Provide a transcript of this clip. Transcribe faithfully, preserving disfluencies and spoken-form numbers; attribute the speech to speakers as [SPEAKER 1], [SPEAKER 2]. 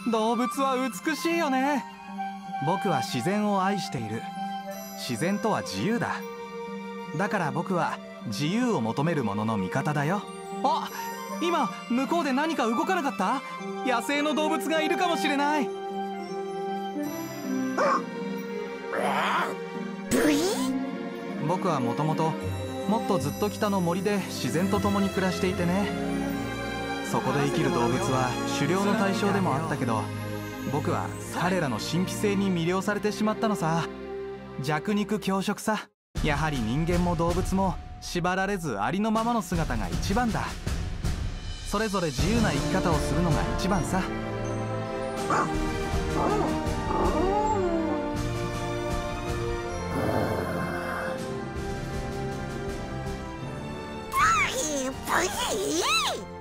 [SPEAKER 1] 動物は美しいよね。僕は自然を愛している。自然とは自由だ。だから僕は自由を求める者の味方だよ。あ、今向こうで何か動かなかった？野生の動物がいるかもしれない。僕はもともともっとずっと北の森で自然と共に暮らしていてね。そこで生きる動物は狩猟の対象でもあったけど、僕は彼らの神秘性に魅了されてしまったのさ。弱肉強食さ。やはり人間も動物も縛られずありのままの姿が一番だ。それぞれ自由な生き方をするのが一番さ。
[SPEAKER 2] ブヒブヒ